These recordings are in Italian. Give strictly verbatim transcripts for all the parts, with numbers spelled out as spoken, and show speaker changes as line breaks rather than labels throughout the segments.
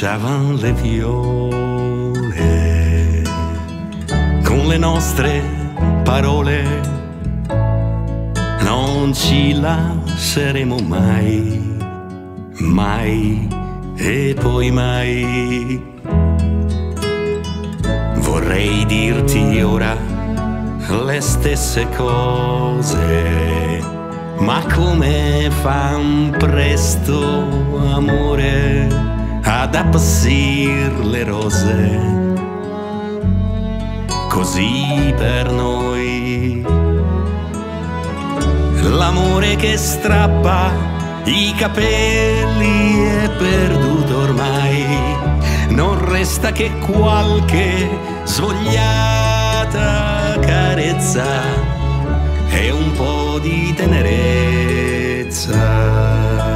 bruciavan le viole con le nostre parole. Non ci lasceremo mai, mai e poi mai. Vorrei dirti ora le stesse cose, ma come fan presto, amore, ad appassir le rose. Così per noi l'amore che strappa i capelli è perduto ormai. Non resta che qualche svogliata carezza e un po' di tenerezza.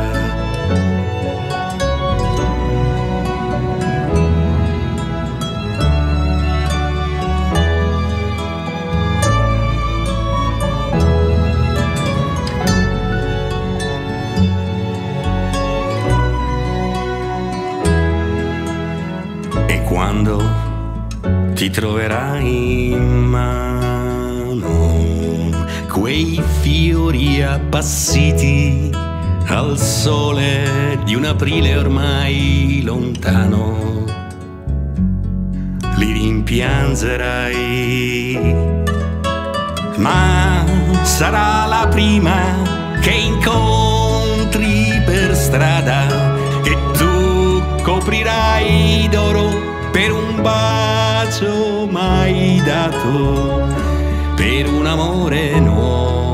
Quando ti troverai in mano quei fiori appassiti al sole di un aprile ormai lontano, li rimpiangerai, ma sarà la prima che incontri per strada e tu coprirai d'oro per un bacio mai dato, per un amore nuovo.